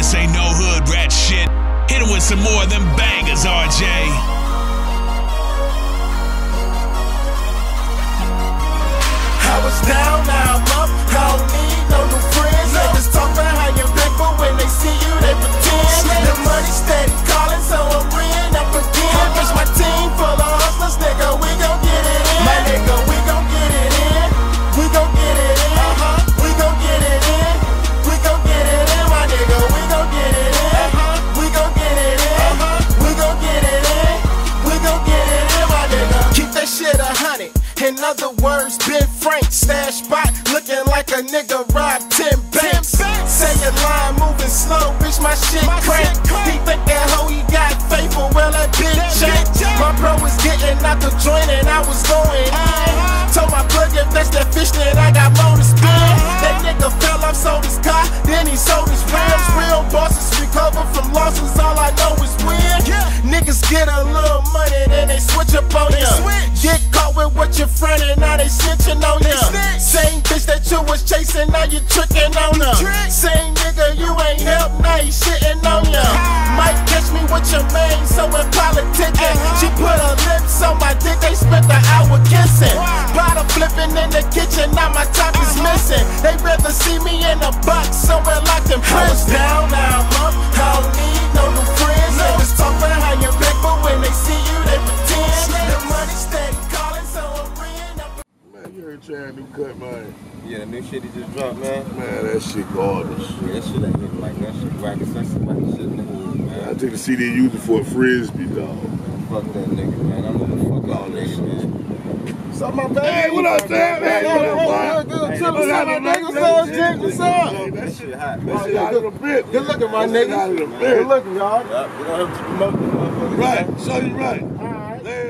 This ain't no hood rat shit. Hit him with some more of them bangers, RJ. I was down, now I'm up. I don't need no new friends. Niggas talk about how you big, but when they see you, they pretend. The money steady calling, so I'm ringing up again. Bitch, my team full of hustlers, nigga, we gon' get it in. My nigga, we gon' get it in. We gon' get it in. We gon' get it in. We gon' get it in, my nigga, we gon' get it in. We gon' get it in. We gon' get it in. We gon' get it in, my nigga. Keep that shit 100. In other words, Ben Frank, stash spot, looking like a nigga robbed 10 banks. Say your line moving slow, bitch, my shit crank. He think that hoe he got faithful, well that bitch check. My bro was getting out the joint and I was going in. Told my plug if that's that fish, then I got more to spin. That nigga fell off, sold his car, then he sold his rims. Real bosses recover from losses, all I know is win. Niggas get a little money, then they switch up on ya. Get caught with what your friend and now they snitching on ya. Same bitch that you was chasing, now you tricking on her. Same nigga you ain't helped, now he shitting on ya. Might catch me with your main, so in politicking. She put her lips on my dick, they spent the hour kissing. Bottle flipping in the kitchen, now my top is missing. They rather see me in a box, somewhere locked in prison. I was down, now I'm up, I don't need no new friends. Niggas talk about how you big, but when they see you, they pretend. The money steady calling, so I'm ringing up. Man, you heard Chad new cut, man. Yeah, the new shit he just dropped, man. Man, that shit gorgeous. Yeah, that shit ain't even like that shit. Rack and sex about the shit in the hood, man. I took the CD and used it for a frisbee, dog. Fuck that nigga, man. I'm gonna fuck all that shit, man. What's up, my baby? Hey, what up, Chad? Man, Good. Tell us how my niggas love what's up? Hey, that shit hot. That shit out of the bit. Good looking, my niggas. Out of the bit. Good looking, y'all. Yup, we gonna have to promote the motherfuckers. Right, show you right. All right.